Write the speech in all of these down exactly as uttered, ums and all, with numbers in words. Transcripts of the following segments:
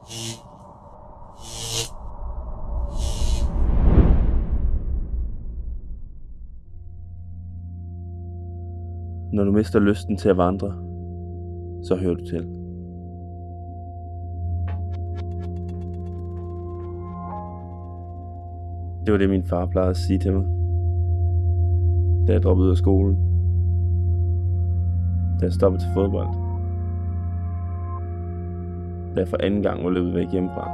Når du mister lysten til at vandre, så hører du til. Det var det, min far plejede at sige til mig, da jeg droppede ud af skolen, da jeg stoppede til fodbold, da jeg for anden gang var løbet væk hjemmefra.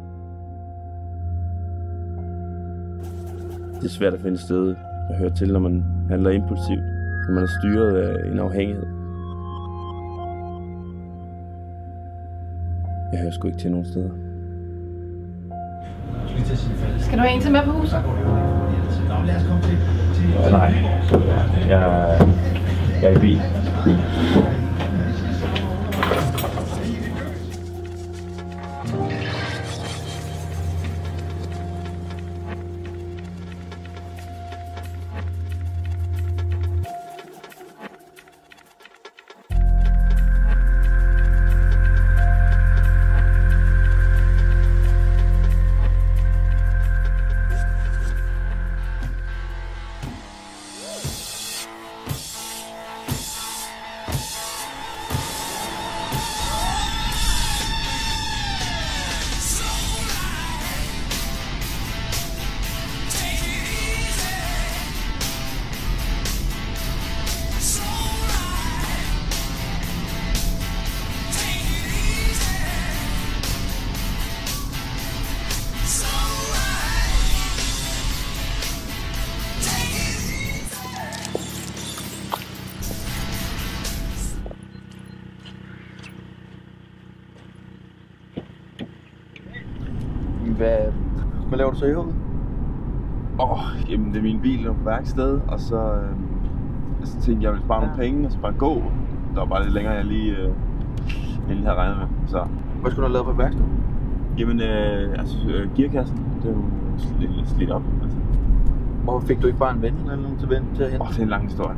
Det er svært at finde sted at høre til, når man handler impulsivt, når man er styret af en afhængighed. Jeg hører sgu ikke til nogen steder. Skal du have en til med på huset? Nej, jeg, jeg er i bil. Hvad, hvad laver du så i hovedet? Åh, oh, jamen det er min bil, der er på værksted, og så, øh, så tænkte jeg, jeg ville spare ja. nogle penge, og så bare gå. Der var bare lidt længere, jeg lige, øh, jeg lige havde regnet med. Så. Hvad skulle du have lavet på værksted? Jamen, øh, altså øh, gearkassen, det er jo slidt, slidt op. Altså. Hvorfor fik du ikke bare en ven eller nogen til, ven til at hente? Åh, oh, det er en lang historie.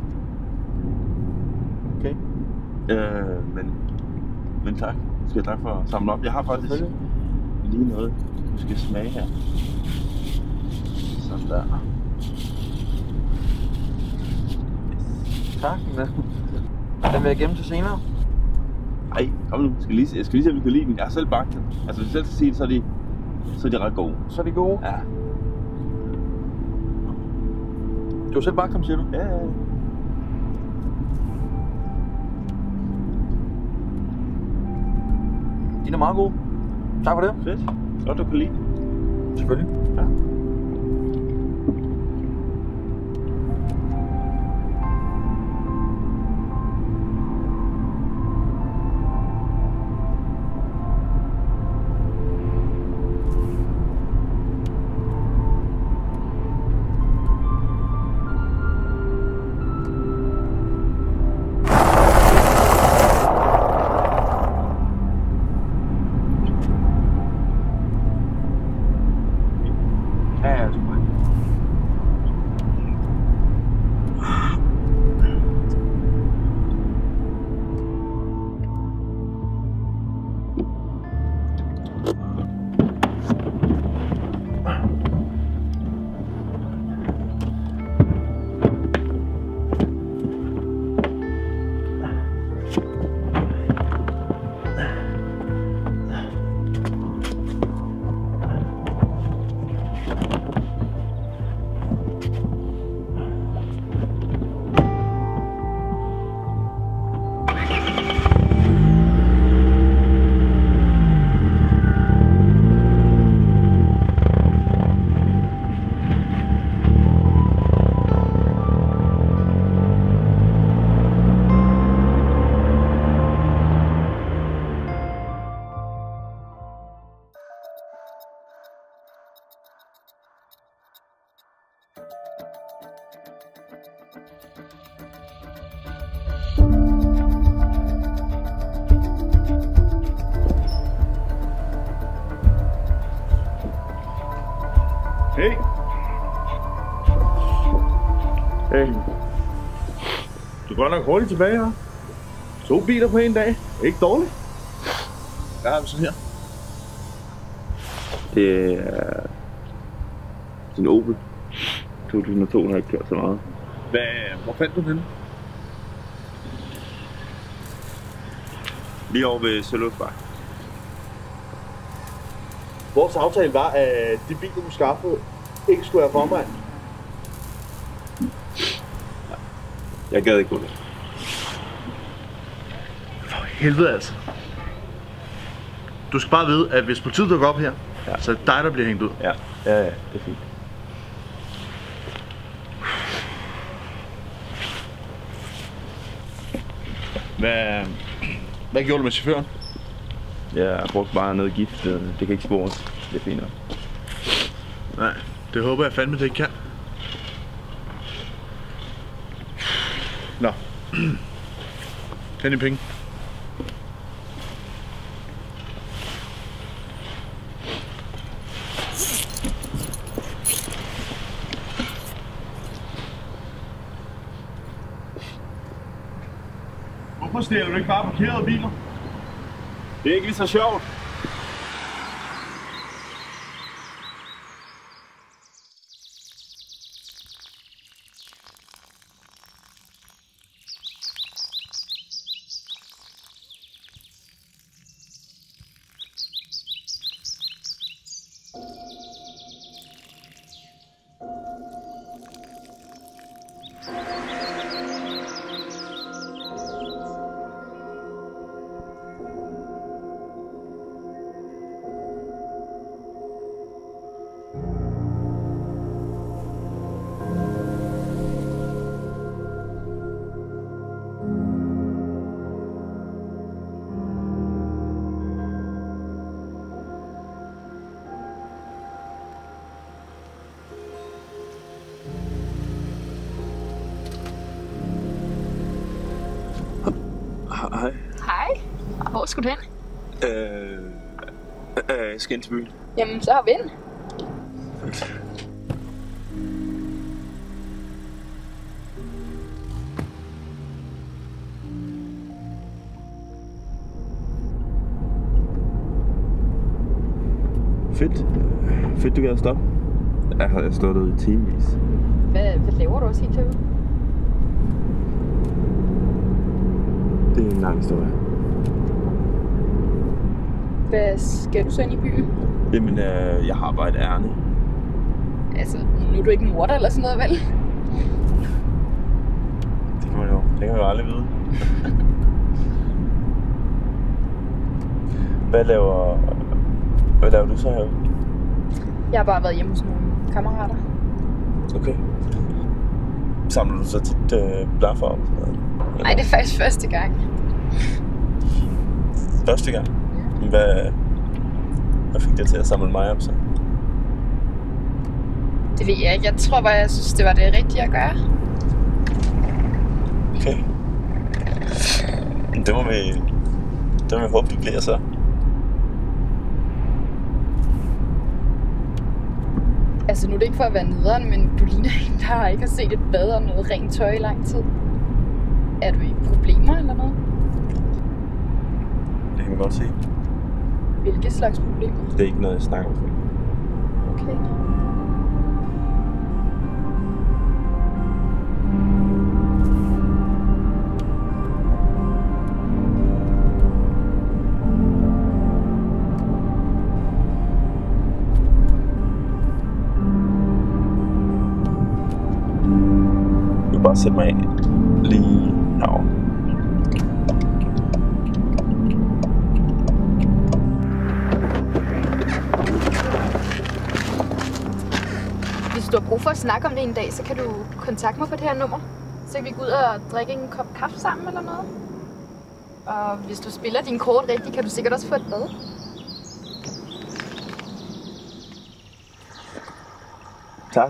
Okay. Øh, men, men tak. Skal jeg tak for at samle op. Jeg har faktisk lige noget, du skal smage her. Sådan der. Yes. Tak. Den vil jeg gemme til senere. Ej, kom nu. Jeg skal lige, jeg skal lige se, om du kan lide den. Jeg har selv bagt den. Altså, hvis jeg selv skal sige det, så er de, så er de ret gode. Så er de gode? Ja. Du har selv bagt dem, siger du? Ja, ja, ja. De er meget gode. Tak for det. Fedt. Godt, du kan lide den. Selvfølgelig. Ja. Hey. Hey. Du er godt nok hurtigt tilbage her. To biler på en dag. Ikke dårligt. Hvad har vi så her? Det er en Opel to tusind og to, har ikke kørt så meget. Hvad, hvor fandt du den? Lige over ved Søløsvej. Vores aftale var, at de biler, du skaffede, ikke skulle have forvejen. Jeg gad ikke gå det. For helvede altså. Du skal bare vide, at hvis politiet dukker op her, ja. Så er det dig, der bliver hængt ud. Ja, ja, ja, det er fint. Hvad, hvad gjorde du med chaufføren? Jeg brugte bare noget gift, det kan ikke spores. Det er fint nok. Nej, det håber jeg fandme, det ikke kan. Nå. Tag dine penge. Hvorfor stiller du ikke bare parkerede biler? Det er ikke lige så sjovt. Hej. Hej. Hvor skulle du hen? Øh, øh, jeg skal ind til byen. Jamen, så har vi ind. Fedt. Fedt, du kan stoppe. Jeg har stået derude i timevis. Hvad, hvad laver du også helt til? Det er en lang historie. Hvad skal du så ind i byen? Jamen, øh, jeg har bare et ærne. Altså, nu er du ikke morder eller sådan noget, vel? Det kan man jo. Det kan man jo aldrig vide. Hvad laver... Hvad laver du så her? Jeg har bare været hjemme hos nogle kammerater. Okay. Samler du så tit øh, blaffer om sådan noget? Nej, det er faktisk første gang. Første gang? Ja. Hvad, hvad fik dig til at samle mig op så? Det ved jeg ikke. Jeg tror bare, jeg synes, det var det rigtige at gøre. Okay. Det må vi, det må vi håbe, du bliver så. Altså, nu er det ikke for at være nederen, men du ligner en, der ikke har set et bad og noget rent tøj i lang tid. Er du i problemer eller noget? Det kan man godt se. Hvilke slags problemer? Det er ikke noget, jeg snakker om. Okay. Du kan bare sætte mig ind lige herovre. Hvis du har brug for at snakke om det en dag, så kan du kontakte mig på det her nummer. Så kan vi gå ud og drikke en kop kaffe sammen eller noget. Og hvis du spiller din kort rigtigt, kan du sikkert også få et bad. Tak.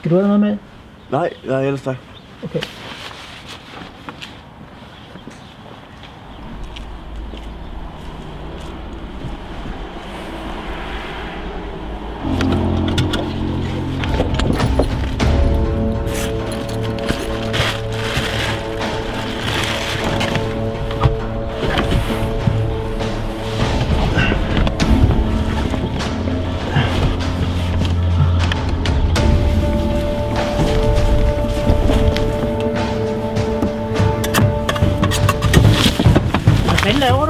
Skal du have noget med? Nej, nej, ellers tak. Okay. Hvad laver du?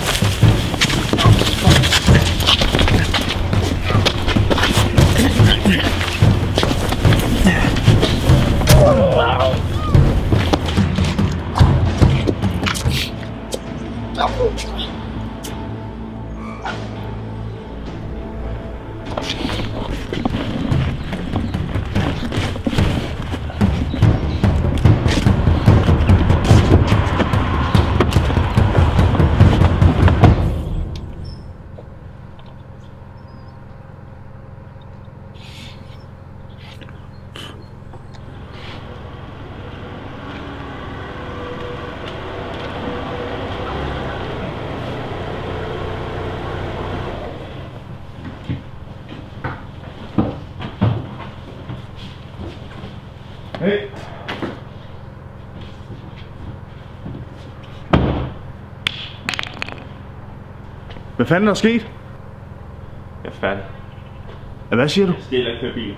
Hey. Hvad fanden er der sket? Jeg er færdig. Hvad siger du? Jeg skal ikke køre bil.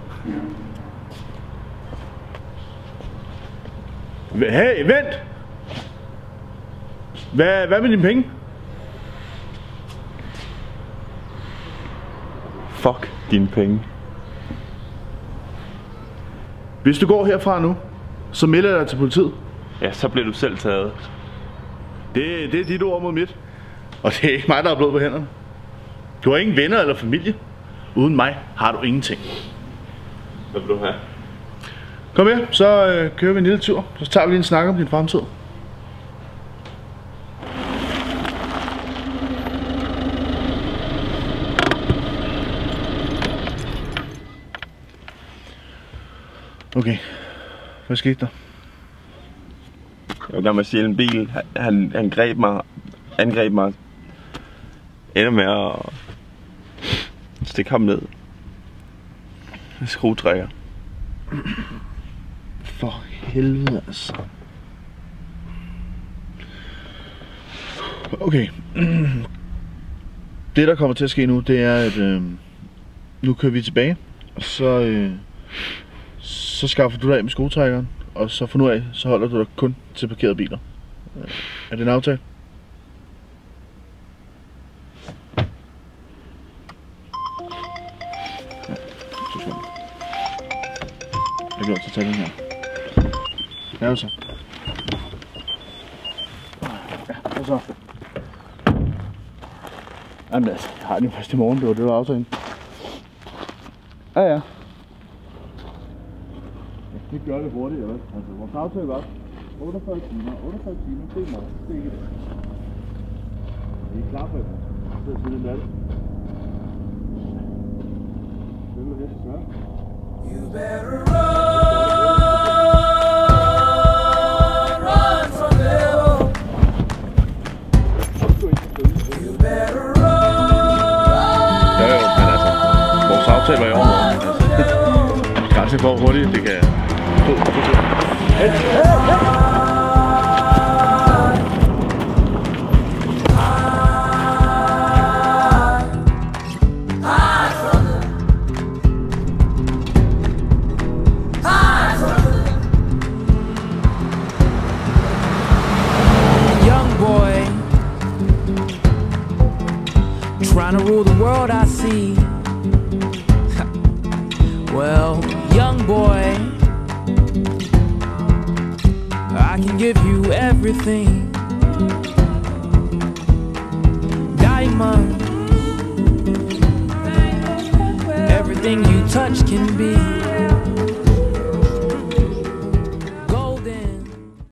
Hey, vent! Hvad, hvad med dine penge? Fuck dine penge. Hvis du går herfra nu, så melder jeg dig til politiet. Ja, så bliver du selv taget. Det, det er dit ord mod mit. Og det er ikke mig, der har blod på hænderne. Du har ingen venner eller familie. Uden mig har du ingenting. Hvad vil du have? Kom her, så øh, kører vi en lille tur. Så tager vi lige en snak om din fremtid. Okay, hvad skete der? Jeg var gerne med at stjæle en bil. Han, han greb mig, angreb mig. Ender med at stikke ham ned. Skruetrækker. For helvede altså. Okay. Det der kommer til at ske nu, det er at øh, nu kører vi tilbage. Og så, øh, så skaffer du dig af med skruetrækkeren. Og så fra nu af, så holder du dig kun til parkerede biler. Er det en aftale? Ja, så skal jeg kan også tage den her. Ja, så. Ja, og så. Jamen altså, jeg har den jo først i morgen, det var det, der var aftalen. Ja, ja. Det gør det hurtigt, eller? Altså, vores aftale var otteogfyrre timer, otteogfyrre timer, det er morgen, det er ikke det. Vi er klar på det. Så er det lidt. Det er det, så. You better run, run from devil. You better run. Jo jo, men altså, vores aftale var i overmorgen. Altså, grænsen går hurtigt, det kan... To, to, to. Hey, hey, hey. Trying to rule the world, I see. Well, young boy, I can give you everything. Diamond, everything you touch can be.